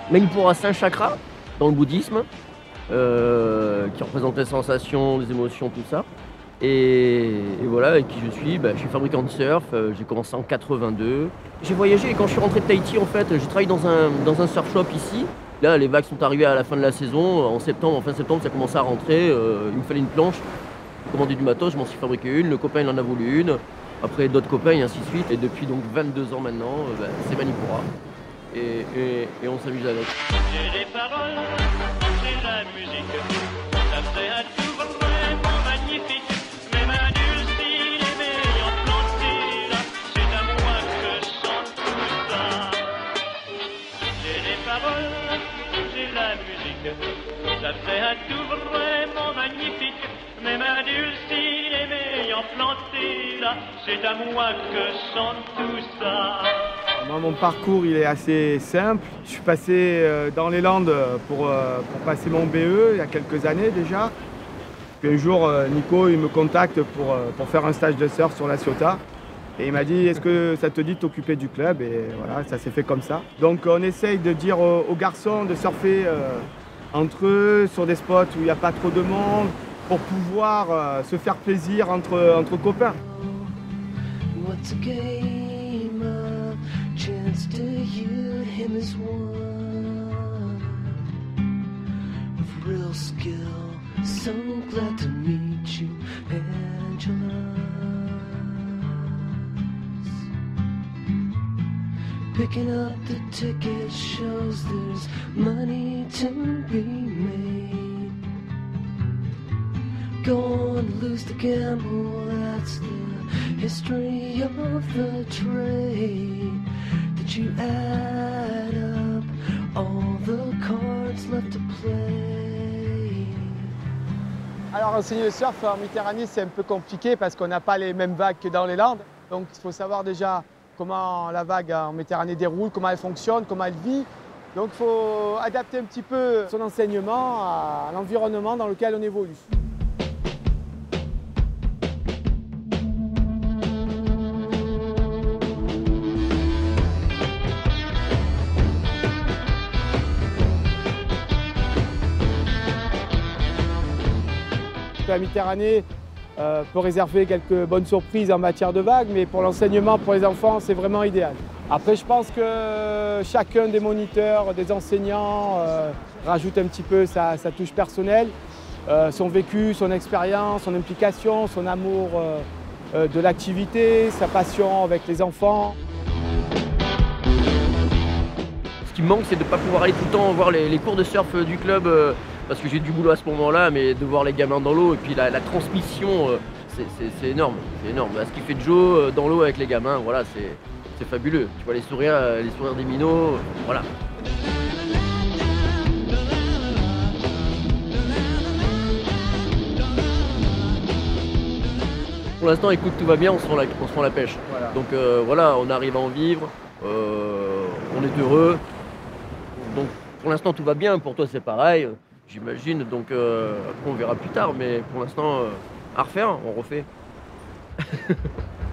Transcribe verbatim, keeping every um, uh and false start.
Manipura, c'est un chakra dans le bouddhisme euh, qui représente les sensations, les émotions, tout ça. Et, et voilà, et qui je suis, bah, je suis fabricant de surf, euh, j'ai commencé en quatre-vingt-deux. J'ai voyagé et quand je suis rentré de Tahiti, en fait, j'ai travaillé dans un, dans un surf shop ici. Là, les vagues sont arrivées à la fin de la saison. En septembre, en fin septembre, ça commençait à rentrer. Euh, il me fallait une planche. J'ai commandé du matos, je m'en suis fabriqué une. Le copain, il en a voulu une. Après, d'autres copains, et ainsi de suite. Et depuis donc vingt-deux ans maintenant, euh, bah, c'est Manipura. Et, et, et on s'amuse avec. J'ai les paroles, j'ai la musique. Ça fait un tout vraiment magnifique. Mes mains dulcis, les meilleurs plantés là. C'est à moi que chante tout ça. J'ai les paroles, j'ai la musique. Ça fait un tout vraiment magnifique. Mes mains dulcis, les meilleurs plantés là. C'est à moi que chante tout ça. Moi, mon parcours il est assez simple. Je suis passé dans les Landes pour, pour passer mon B E il y a quelques années déjà. Puis un jour, Nico il me contacte pour, pour faire un stage de surf sur la Ciotat. Et il m'a dit, est-ce que ça te dit de t'occuper du club? Et voilà, ça s'est fait comme ça. Donc on essaye de dire aux, aux garçons de surfer euh, entre eux, sur des spots où il n'y a pas trop de monde, pour pouvoir euh, se faire plaisir entre, entre copains. What's a game of chance to you, him is one of real skill. So glad to meet you, Angela. Picking up the ticket shows there's money to be made. Going to lose the gamble, that's the history of the trade. Did you add up all the cards left to play? Alors enseigner le surf en Méditerranée c'est un peu compliqué parce qu'on n'a pas les mêmes vagues que dans les Landes. Donc il faut savoir déjà comment la vague en Méditerranée déroule, comment elle fonctionne, comment elle vit. Donc il faut adapter un petit peu son enseignement à l'environnement dans lequel on évolue. La Méditerranée euh, peut réserver quelques bonnes surprises en matière de vagues, mais pour l'enseignement, pour les enfants, c'est vraiment idéal. Après, je pense que chacun des moniteurs, des enseignants, euh, rajoute un petit peu sa, sa touche personnelle, euh, son vécu, son expérience, son implication, son amour euh, euh, de l'activité, sa passion avec les enfants. Ce qui me manque, c'est de ne pas pouvoir aller tout le temps voir les, les cours de surf du club. Euh, parce que j'ai du boulot à ce moment-là, mais de voir les gamins dans l'eau et puis la, la transmission, euh, c'est énorme, c'est énorme. Ce qu'il fait Joe euh, dans l'eau avec les gamins, voilà, c'est fabuleux. Tu vois les sourires, euh, les sourires des minots, euh, voilà. Pour l'instant, écoute, tout va bien, on se rend la, on se rend la pêche. Voilà. Donc euh, voilà, on arrive à en vivre, euh, on est heureux. Donc pour l'instant, tout va bien, pour toi c'est pareil. J'imagine, donc euh, après on verra plus tard, mais pour l'instant, euh, à refaire, on refait.